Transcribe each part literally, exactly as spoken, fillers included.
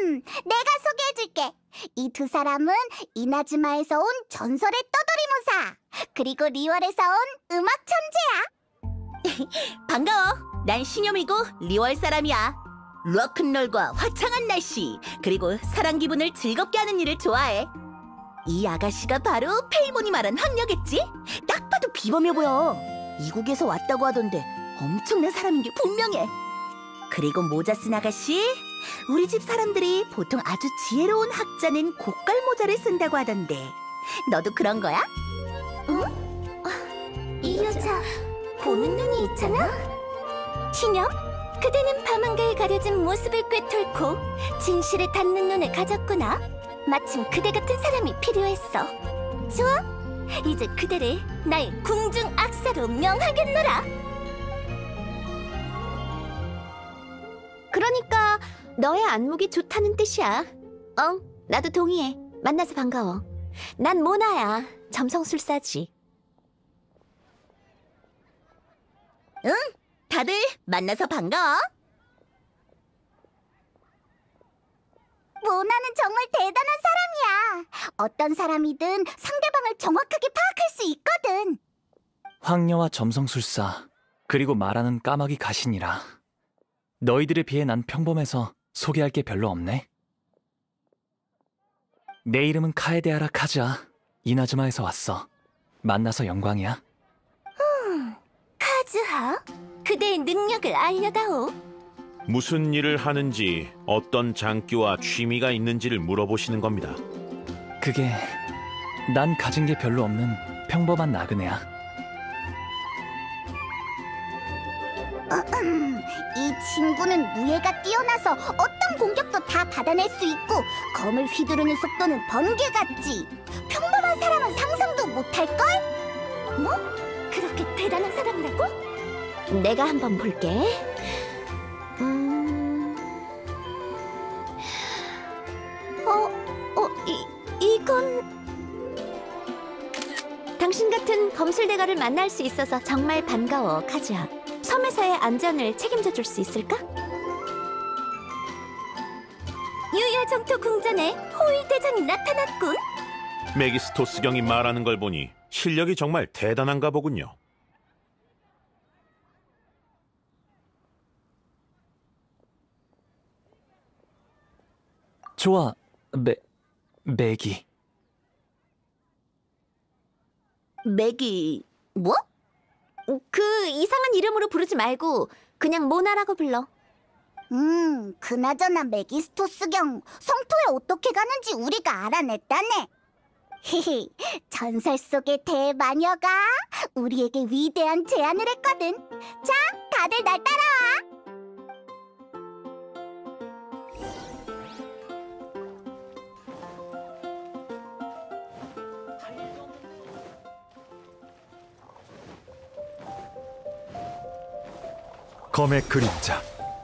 내가 소개해줄게. 이 두 사람은 이나즈마에서 온 전설의 떠돌이무사, 그리고 리월에서 온 음악 천재야. 반가워. 난 신여미고 리월 사람이야. 록큰롤과 화창한 날씨, 그리고 사랑 기분을 즐겁게 하는 일을 좋아해. 이 아가씨가 바로 페이몬이 말한 황녀겠지? 딱 봐도 비범해 보여. 이국에서 왔다고 하던데 엄청난 사람인 게 분명해. 그리고 모자 쓴 아가씨, 우리 집 사람들이 보통 아주 지혜로운 학자는 고깔 모자를 쓴다고 하던데 너도 그런 거야? 응? 이 여자 보는 눈이 있잖아? 신여, 그대는 밤한가에 가려진 모습을 꿰뚫고 진실에 닿는 눈을 가졌구나. 마침 그대 같은 사람이 필요했어. 좋아, 이제 그대를 나의 궁중 악사로 명하겠노라. 그러니까 너의 안목이 좋다는 뜻이야. 어, 나도 동의해. 만나서 반가워. 난 모나야. 점성술사지. 응, 다들 만나서 반가워. 모나는 정말 대단한 사람이야. 어떤 사람이든 상대방을 정확하게 파악할 수 있거든. 황녀와 점성술사, 그리고 말하는 까마귀 가신이라. 너희들에 비해 난 평범해서 소개할 게 별로 없네. 내 이름은 카에데아라 카즈아. 이나즈마에서 왔어. 만나서 영광이야. 음, 카즈하, 그대의 능력을 알려다오. 무슨 일을 하는지, 어떤 장기와 취미가 있는지를 물어보시는 겁니다. 그게 난 가진 게 별로 없는 평범한 나그네야. 이 친구는 무예가 뛰어나서 어떤 공격도 다 받아낼 수 있고 검을 휘두르는 속도는 번개 같지. 평범한 사람은 상상도 못할걸? 뭐? 그렇게 대단한 사람이라고? 내가 한번 볼게. 음... 어, 어, 이, 이건... 당신 같은 검술대가를 만날 수 있어서 정말 반가워, 카즈아. 섬에서의 안전을 책임져 줄 수 있을까? 유야정토 궁전에 호위 대장이 나타났군. 메기스토스 경이 말하는 걸 보니 실력이 정말 대단한가 보군요. 좋아, 메... 메기. 맥이... 뭐? 그 이상한 이름으로 부르지 말고 그냥 모나라고 불러. 음, 그나저나 메기스토스경, 성토에 어떻게 가는지 우리가 알아냈다네. 히히, 전설 속의 대마녀가 우리에게 위대한 제안을 했거든. 자, 다들 날 따라와. 검의 그림자.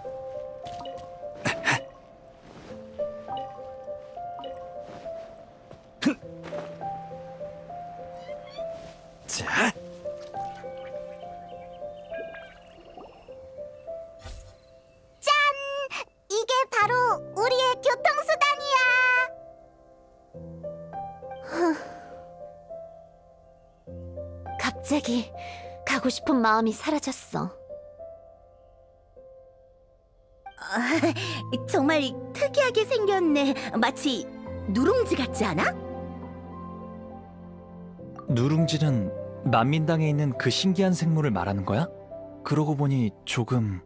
자. 짠! 이게 바로 우리의 교통수단이야. 갑자기 가고 싶은 마음이 사라졌어. 정말 특이하게 생겼네. 마치 누룽지 같지 않아? 누룽지는 만민당에 있는 그 신기한 생물을 말하는 거야? 그러고 보니 조금...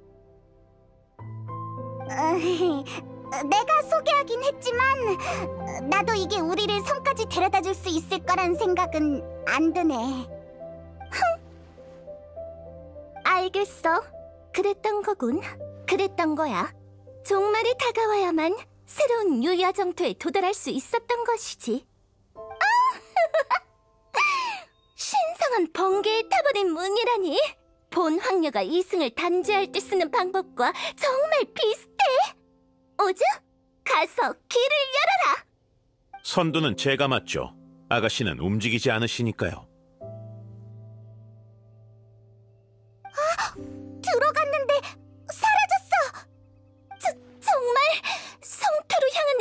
내가 소개하긴 했지만 나도 이게 우리를 섬까지 데려다 줄 수 있을 거란 생각은 안 드네. 흥! 알겠어. 그랬던 거군. 그랬던 거야. 종말이 다가와야만 새로운 유야정토에 도달할 수 있었던 것이지. 아! 신성한 번개에 타버린 문이라니. 본 황녀가 이승을 단죄할 때 쓰는 방법과 정말 비슷해. 오즈, 가서 길을 열어라. 선두는 제가 맞죠. 아가씨는 움직이지 않으시니까요. 아, 들어갔는데 사라졌어. 저, 정말 성토로 향한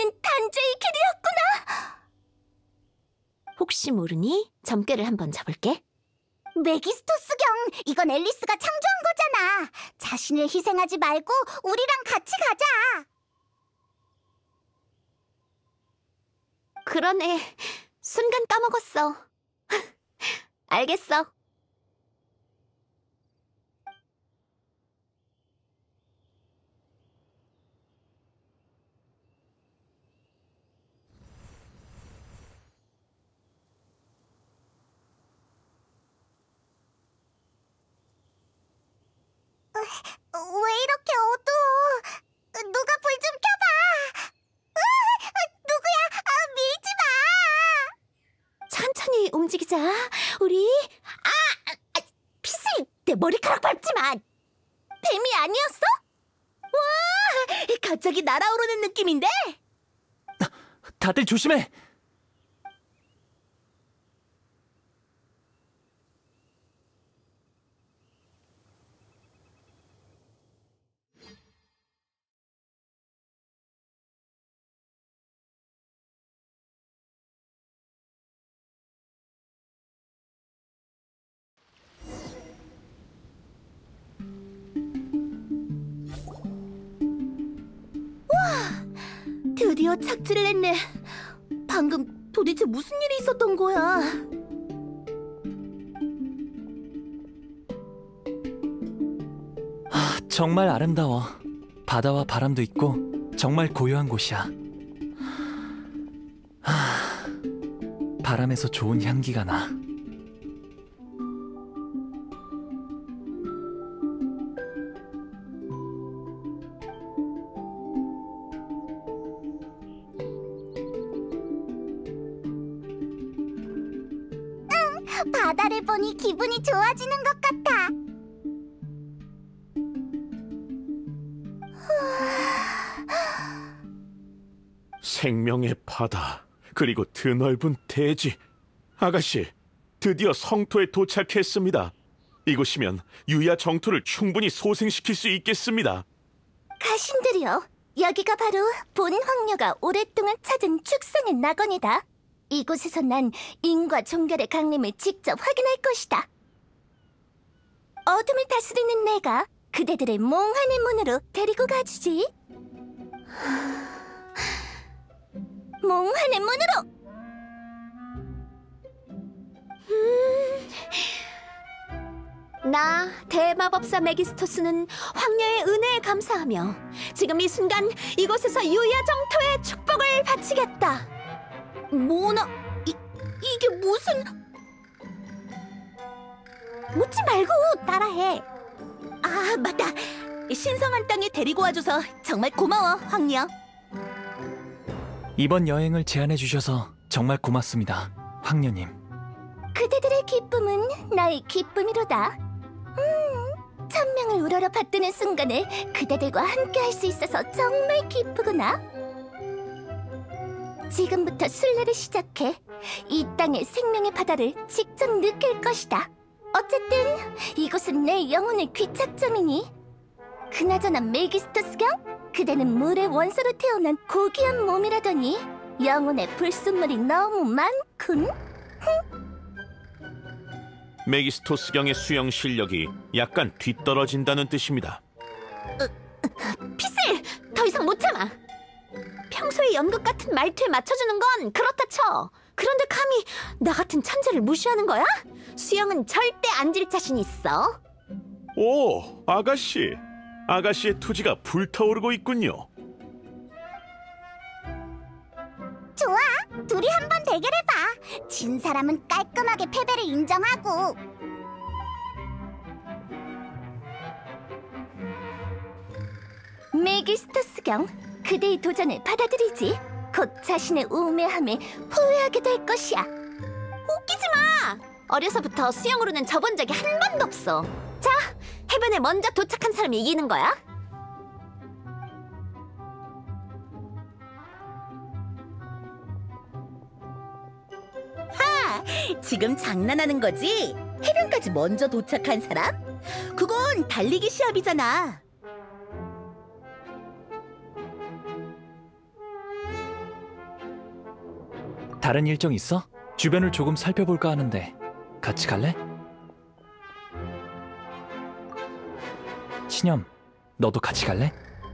혹시 모르니 점괘를 한번 잡을게. 메기스토스경, 이건 앨리스가 창조한 거잖아. 자신을 희생하지 말고 우리랑 같이 가자. 그러네. 순간 까먹었어. 알겠어. 왜 이렇게 어두워? 누가 불 좀 켜봐. 으아, 누구야? 아, 밀지 마. 천천히 움직이자. 우리 아, 아 피슬, 내 머리카락 밟지 마. 뱀이 아니었어? 갑자기 날아오르는 느낌인데? 다들 조심해! 드디어 착지를 했네. 방금 도대체 무슨 일이 있었던 거야? 아, 정말 아름다워. 바다와 바람도 있고 정말 고요한 곳이야. 하, 바람에서 좋은 향기가 나. 바다를 보니 기분이 좋아지는 것 같아. 생명의 바다, 그리고 드넓은 대지. 아가씨, 드디어 성토에 도착했습니다. 이곳이면 유야 정토를 충분히 소생시킬 수 있겠습니다. 가신들이여, 여기가 바로 본 황녀가 오랫동안 찾은 축성의 낙원이다. 이곳에서 난 인과 종결의 강림을 직접 확인할 것이다. 어둠을 다스리는 내가 그대들의 몽환의 문으로 데리고 가주지. 몽환의 문으로! 나 대마법사 메기스토스는 황녀의 은혜에 감사하며 지금 이 순간 이곳에서 유야정토의 축복을 바치겠다. 뭐나? 이, 이게 무슨... 묻지 말고 따라해. 아, 맞다. 신성한 땅에 데리고 와줘서 정말 고마워, 황녀. 이번 여행을 제안해 주셔서 정말 고맙습니다, 황녀님. 그대들의 기쁨은 나의 기쁨이로다. 음, 천명을 우러러 받드는 순간을 그대들과 함께 할 수 있어서 정말 기쁘구나. 지금부터 순례를 시작해 이 땅의 생명의 바다를 직접 느낄 것이다. 어쨌든 이곳은 내 영혼의 귀착점이니. 그나저나 메기스토스경, 그대는 물의 원소로 태어난 고귀한 몸이라더니 영혼의 불순물이 너무 많군. 메기스토스경의 수영 실력이 약간 뒤떨어진다는 뜻입니다. 피슬! 더 이상 못 참아. 평소에 연극 같은 말투에 맞춰주는 건 그렇다 쳐. 그런데 감히 나 같은 천재를 무시하는 거야? 수영은 절대 안 질 자신 있어. 오, 아가씨. 아가씨의 투지가 불타오르고 있군요. 좋아, 둘이 한번 대결해봐. 진 사람은 깔끔하게 패배를 인정하고. 메기스토스경, 그대의 도전을 받아들이지. 곧 자신의 우매함에 후회하게 될 것이야. 웃기지 마! 어려서부터 수영으로는 져본 적이 한 번도 없어. 자, 해변에 먼저 도착한 사람이 이기는 거야. 지금 장난하는 거지? 해변까지 먼저 도착한 사람? 그건 달리기 시합이잖아. 다른 일정 있어? 주변을 조금 살펴볼까 하는데 같이 갈래? 신염, 너도 같이 갈래?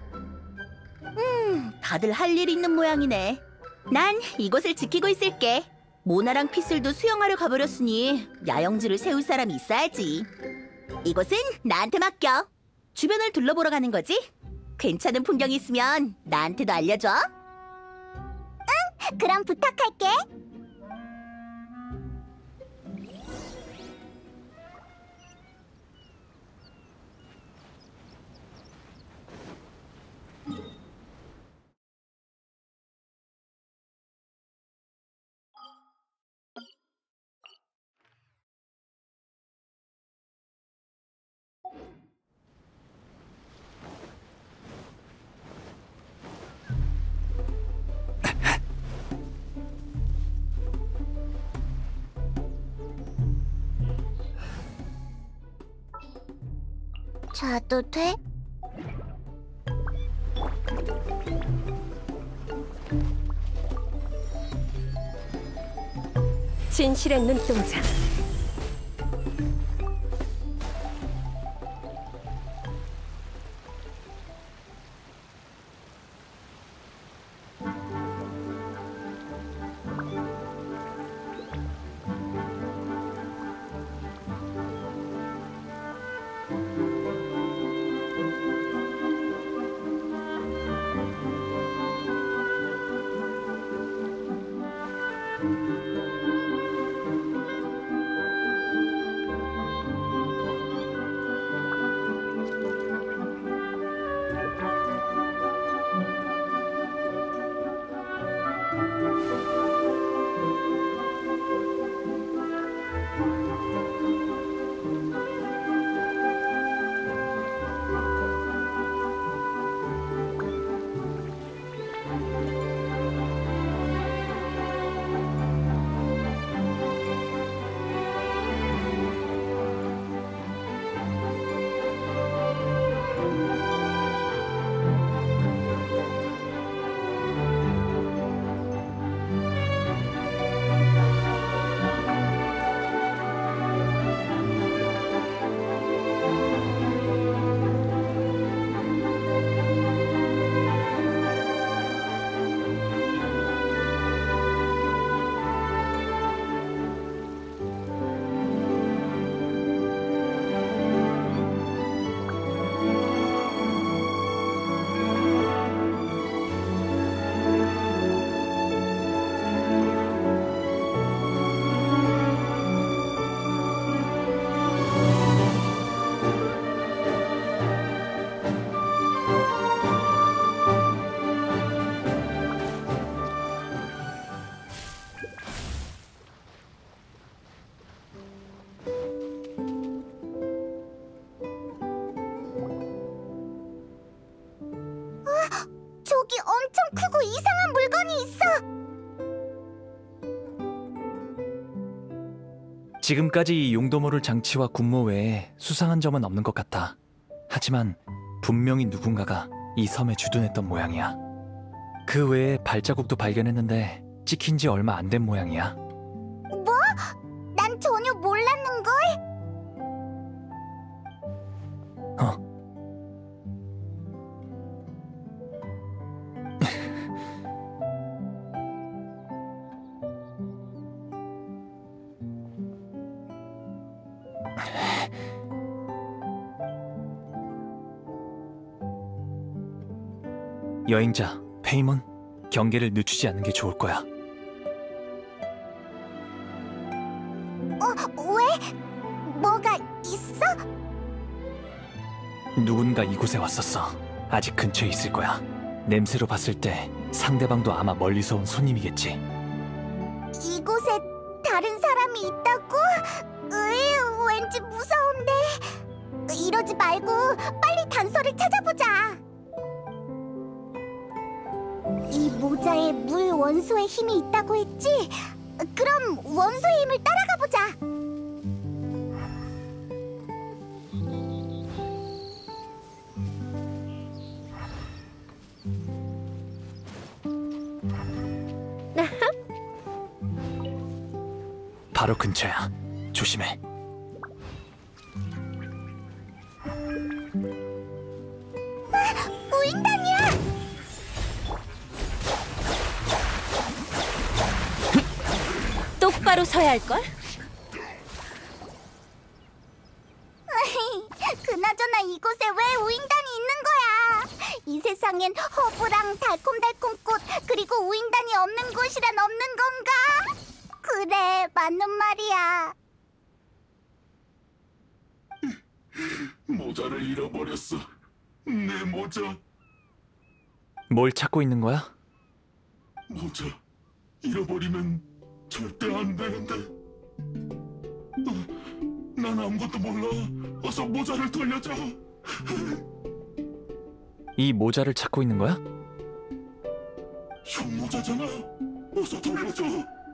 다들 할 일 있는 모양이네. 난 이곳을 지키고 있을게. 모나랑 피슬도 수영하러 가버렸으니 야영지를 세울 사람이 있어야지. 이곳은 나한테 맡겨. 주변을 둘러보러 가는 거지? 괜찮은 풍경이 있으면 나한테도 알려줘. 그럼 부탁할게. 자도 돼? 진실의 눈동자. 저기 엄청 크고 이상한 물건이 있어. 지금까지 이 용도모를 장치와 군모 외에 수상한 점은 없는 것 같아. 하지만 분명히 누군가가 이 섬에 주둔했던 모양이야. 그 외에 발자국도 발견했는데 찍힌 지 얼마 안 된 모양이야. 뭐? 난 전혀 몰랐는걸? 어. 여행자, 페이몬, 경계를 늦추지 않는 게 좋을 거야. 어? 왜? 뭐가 있어? 누군가 이곳에 왔었어. 아직 근처에 있을 거야. 냄새로 봤을 때 상대방도 아마 멀리서 온 손님이겠지. 이곳에 다른 사람이 있다고? 으이, 왠지 무서운데. 이러지 말고 빨리 단서를 찾아보자. 이 모자에 물 원소의 힘이 있다고 했지? 그럼 원소의 힘을 따라가 보자. 바로 근처야. 조심해. 우인단이야! 똑바로 서야 할걸? 그나저나 이곳에 왜 우인단이 있는 거야? 이 세상엔 허브랑 달콤달콤 꽃 그리고 우인단이 없는 곳이란 없는 건가? 그래, 맞는 말이야. 모자를 잃어버렸어. 내 모자. 뭘 찾고 있는 거야? 모자 잃어버리면 절대 안 되는데. 어, 난 아무것도 몰라. 어서 모자를 돌려줘. 이 모자를 찾고 있는 거야? 형 모자잖아. 어서 돌려줘.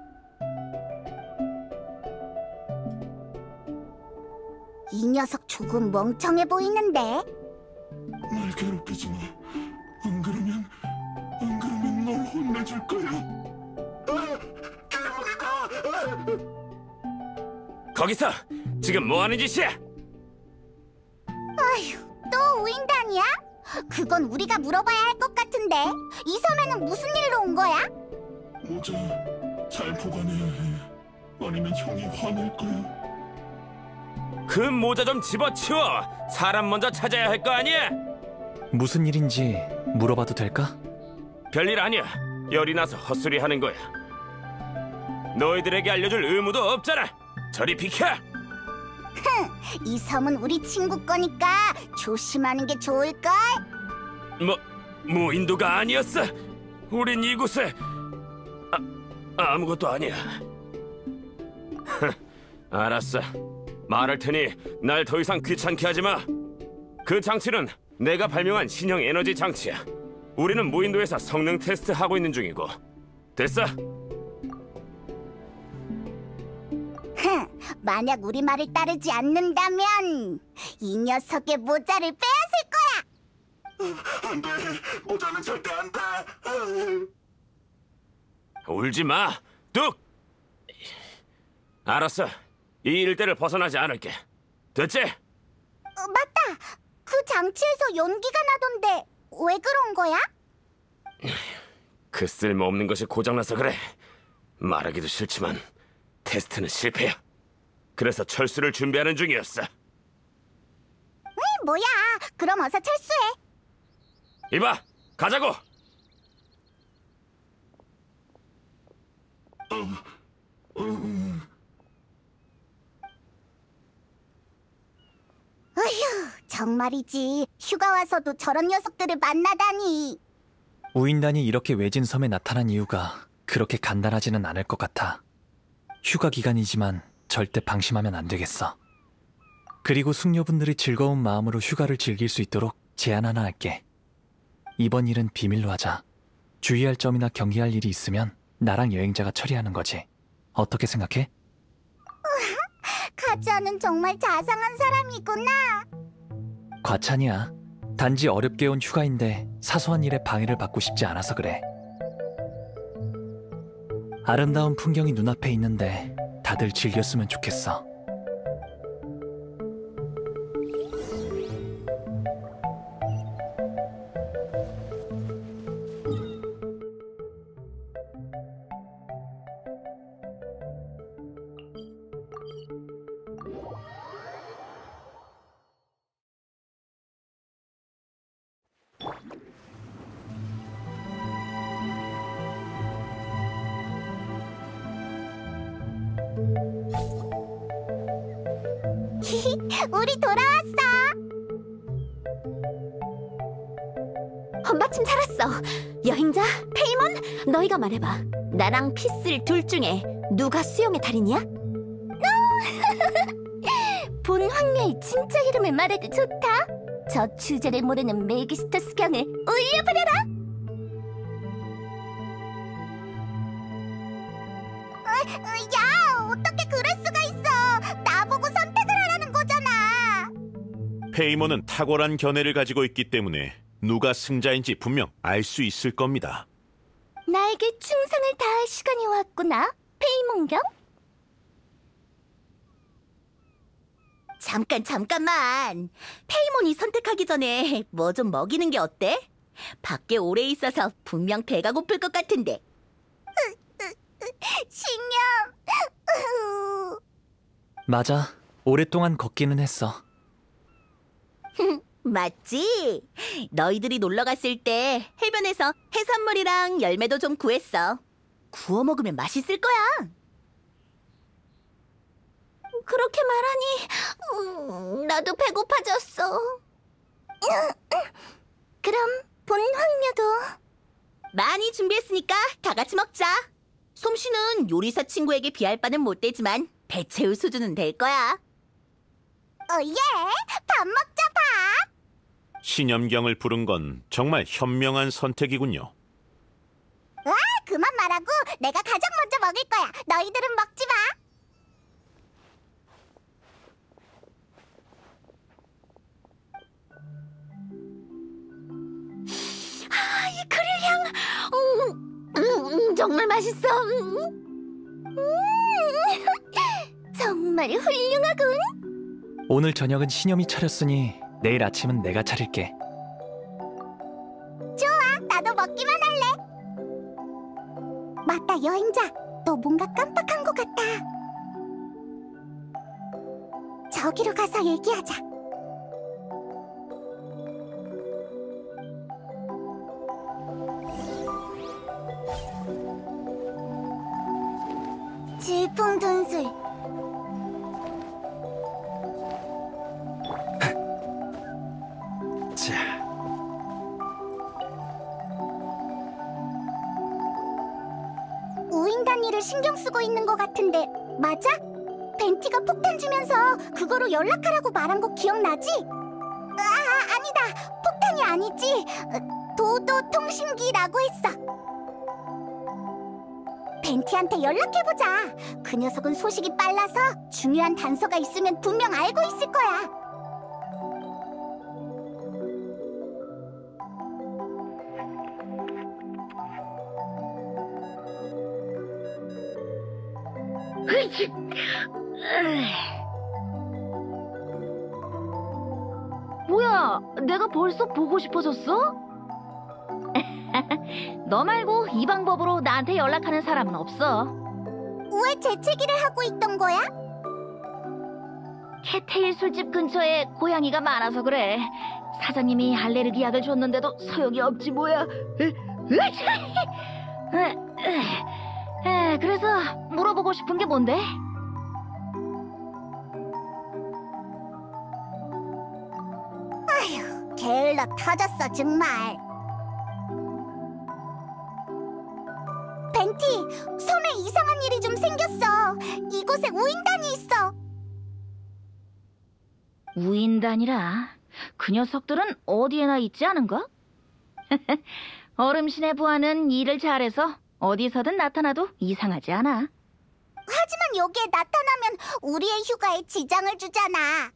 이 녀석 조금 멍청해 보이는데? 날 괴롭히지 마. 안 그러면 안 그러면 널 혼내줄 거야. 아, 괴물이다. 아! 거기서 지금 뭐 하는 짓이야? 또 우인단이야? 그건 우리가 물어봐야 할 것 같은데. 이 섬에는 무슨 일로 온 거야? 모자 잘 보관해야 해. 아니면 형이 화낼 거야. 그 모자 좀 집어치워. 사람 먼저 찾아야 할 거 아니야? 무슨 일인지 물어봐도 될까? 별일 아니야. 열이 나서 헛소리 하는 거야. 너희들에게 알려줄 의무도 없잖아. 저리 비켜. 이 섬은 우리 친구 거니까 조심하는 게 좋을걸? 뭐 무인도가 아니었어. 우린 이곳에 아, 아무것도 아니야. 알았어. 말할 테니 날 더 이상 귀찮게 하지 마. 그 장치는 내가 발명한 신형 에너지 장치야. 우리는 무인도에서 성능 테스트 하고 있는 중이고. 됐어? 흥, 만약 우리 말을 따르지 않는다면 이 녀석의 모자를 빼앗을 거야! 안 돼. 모자는 절대 안 돼. 아. 울지 마. 뚝. 알았어. 이 일대를 벗어나지 않을게. 됐지? 어, 맞다! 그 장치에서 연기가 나던데 왜 그런 거야? 그 쓸모없는 것이 고장나서 그래. 말하기도 싫지만 테스트는 실패야. 그래서 철수를 준비하는 중이었어. 으이, 뭐야! 그럼 어서 철수해! 이봐, 가자고. 어휴, 정말이지. 휴가 와서도 저런 녀석들을 만나다니. 우인단이 이렇게 외진 섬에 나타난 이유가 그렇게 간단하지는 않을 것 같아. 휴가 기간이지만 절대 방심하면 안 되겠어. 그리고 숙녀분들이 즐거운 마음으로 휴가를 즐길 수 있도록 제안 하나 할게. 이번 일은 비밀로 하자. 주의할 점이나 경계할 일이 있으면 나랑 여행자가 처리하는 거지. 어떻게 생각해? 카즈아는 정말 자상한 사람이구나. 과찬이야. 단지 어렵게 온 휴가인데 사소한 일에 방해를 받고 싶지 않아서 그래. 아름다운 풍경이 눈앞에 있는데 다들 즐겼으면 좋겠어. 우리 돌아왔어. 마침 살았어. 여행자, 페이몬, 너희가 말해봐. 나랑 피슬 둘 중에 누가 수영의 달인이야? 본 황녀의 진짜 이름을 말해도 좋다. 저 주제를 모르는 메기스터스 경을 올려버려라. 으, 으, 야, 어떻게 그럴 수가 있어. 나보고 선택을 하라는 거잖아. 페이몬은 탁월한 견해를 가지고 있기 때문에 누가 승자인지 분명 알 수 있을 겁니다. 나에게 충성을 다할 시간이 왔구나, 페이몬경. 잠깐 잠깐만. 페이몬이 선택하기 전에 뭐 좀 먹이는 게 어때? 밖에 오래 있어서 분명 배가 고플 것 같은데. 신념. 맞아. 오랫동안 걷기는 했어. 맞지? 너희들이 놀러 갔을 때 해변에서 해산물이랑 열매도 좀 구했어. 구워 먹으면 맛있을 거야. 그렇게 말하니 음, 나도 배고파졌어. 그럼 본 황녀도 많이 준비했으니까 다 같이 먹자. 솜씨는 요리사 친구에게 비할 바는 못 되지만 배 채울 수준은 될 거야. 어예, 밥 먹자 밥. 신염경을 부른 건 정말 현명한 선택이군요. 아, 그만 말하고 내가 가장 먼저 먹을 거야. 너희들은 먹지 마. 아, 이 그릴 향. 음, 음, 음, 정말 맛있어. 음. 음, 정말 훌륭하군. 오늘 저녁은 신념이 차렸으니 내일 아침은 내가 차릴게. 좋아, 나도 먹기만 할래. 맞다, 여행자. 너 뭔가 깜빡한 것 같다. 저기로 가서 얘기하자. 질풍둔술. 자, 우인단 일을 신경 쓰고 있는 것 같은데 맞아? 벤티가 폭탄 주면서 그거로 연락하라고 말한 거 기억나지? 아, 아니다. 폭탄이 아니지. 도도 통신기라고 했어. 벤티한테 연락해보자. 그 녀석은 소식이 빨라서 중요한 단서가 있으면 분명 알고 있을 거야. 뭐야, 내가 벌써 보고 싶어졌어? 너 말고 이 방법으로 나한테 연락하는 사람은 없어. 왜 재채기를 하고 있던 거야? 캣테일 술집 근처에 고양이가 많아서 그래. 사장님이 알레르기 약을 줬는데도 소용이 없지 뭐야. 에, 그래서 물어보고 싶은 게 뭔데? 아휴, 게을러 터졌어 정말. 벤티, 섬에 이상한 일이 좀 생겼어. 이곳에 우인단이 있어. 우인단이라? 그 녀석들은 어디에나 있지 않은가? 얼음신의 부하는 일을 잘해서 어디서든 나타나도 이상하지 않아. 하지만 여기에 나타나면 우리의 휴가에 지장을 주잖아.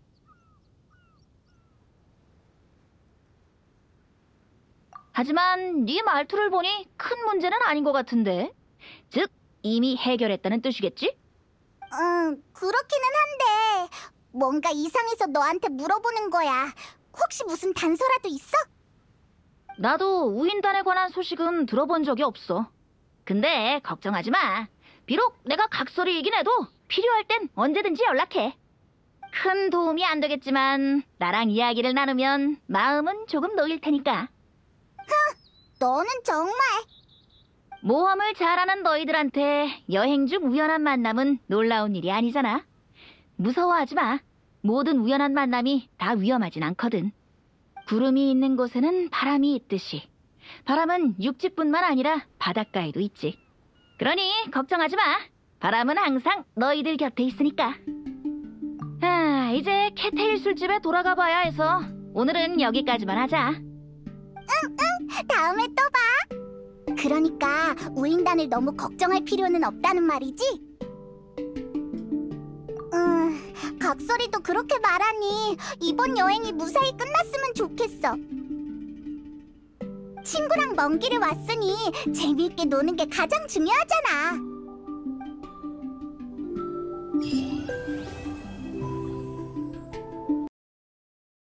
하지만 네 말투를 보니 큰 문제는 아닌 것 같은데. 즉, 이미 해결했다는 뜻이겠지? 응, 그렇기는 한데 뭔가 이상해서 너한테 물어보는 거야. 혹시 무슨 단서라도 있어? 나도 우인단에 관한 소식은 들어본 적이 없어. 근데 걱정하지 마. 비록 내가 각설이이긴 해도 필요할 땐 언제든지 연락해. 큰 도움이 안 되겠지만 나랑 이야기를 나누면 마음은 조금 놓일 테니까. 너는 정말. 모험을 잘하는 너희들한테 여행 중 우연한 만남은 놀라운 일이 아니잖아. 무서워하지 마. 모든 우연한 만남이 다 위험하진 않거든. 구름이 있는 곳에는 바람이 있듯이 바람은 육지뿐만 아니라 바닷가에도 있지. 그러니 걱정하지 마. 바람은 항상 너희들 곁에 있으니까. 아, 이제 캣테일 술집에 돌아가 봐야 해서 오늘은 여기까지만 하자. 다음에 또 봐. 그러니까 우인단을 너무 걱정할 필요는 없다는 말이지? 음, 각설이도 그렇게 말하니 이번 여행이 무사히 끝났으면 좋겠어. 친구랑 먼 길을 왔으니 재미있게 노는 게 가장 중요하잖아.